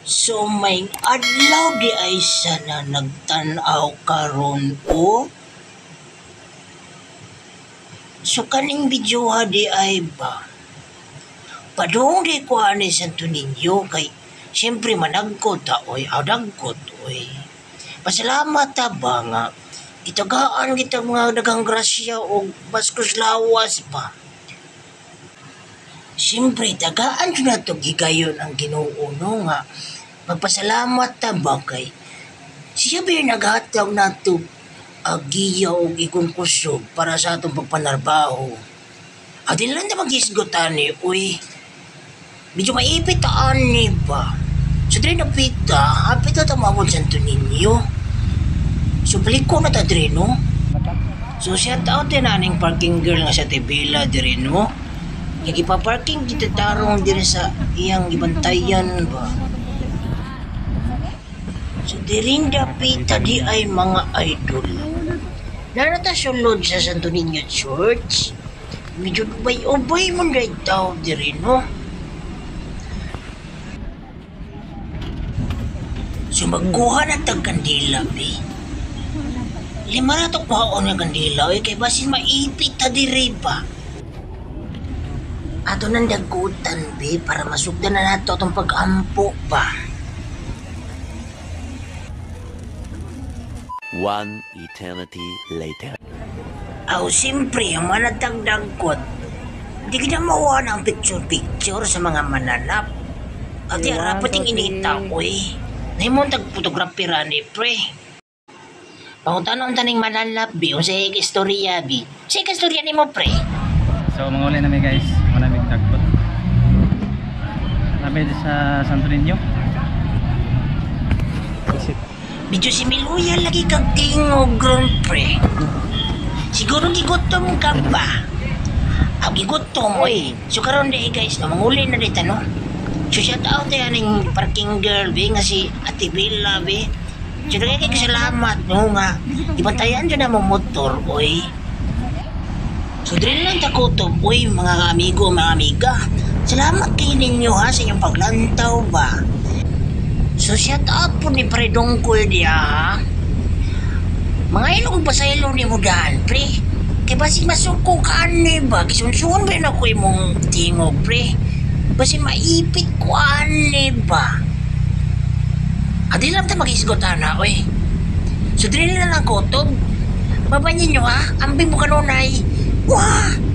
So may adlaw di ay sana nagtanaw karon o so kaning video di ay ba padung di ko ani Santo Niño kay siyempre managkot ta oy adagkot oy pasalamat ta ba nga itagaan kita mga daghang grasya o baskos lawas pa. Siyempre, tagaan ko na ito gigayon ang Ginoo no nga. Magpasalamat ta ba kay siya ba yung naghatag na ito agiya o ikong kusog para sa atong pagpanarbaho. At din lang na mag-isgotan ni, uy, medyo maipit taan ni ba? So, dre na pita, hapit na tamawag Santo Niño. So, balik ko na ta dre, no? So, shout out din aning parking girl nga sa Tibila dre, no? Nagipa-parking kita tarong diri sa iyang gibantayan ba. So diring dapita di ay mga idol. Narata sulod sa Santo Niño Church. Medyo ubay mo na itaw diri no. So magkuha na tag kandila be. 5 na to kuhaon ng kandila kay basin maipit ta diri ba. Ato nang dagutan, be, para masugdan na nato itong pag-ampo ba. One eternity later. Aw, siyempre, ang mga nagdagdagot, di ka na mawa ng picture-picture sa mga mananap. At yung rapating inita ko eh. Nahimong tag-photography rani, pre. Pangutanong taning mananap, be, o sa istorya, be. Sa istorya ni mo, pre. So mga uli namin guys, malamig tagpot. Lapit sa Santo Niño. Medyo si Miluya lagi kag tingog ground pre. Siguro gigutom ka ba? Gigutom oy. So karon di guys, no, manguli na dito no. So shout out yan ng parking girl be nga si Ate Bella be. So kay salamat no nga. Ibantayan dyan na mo motor oy. So dili lang takutob, uy mga amigo, mga amiga. Salamat kayo ninyo ha sa inyong paglantaw ba. So shout out po ni Pre Dongkol diya ha. Mga ilong pasaylo ni mo daan, pre. Kaya basi masuko ka ani ba? Kisunsuan ba yun ako imong tingog, pre? Basi maipit ko ani ba? Adi lang ta mag-isgotan ha, uy. So dili lang kutob. Babanyin nyo ha, ambing mo kanunay. Wah!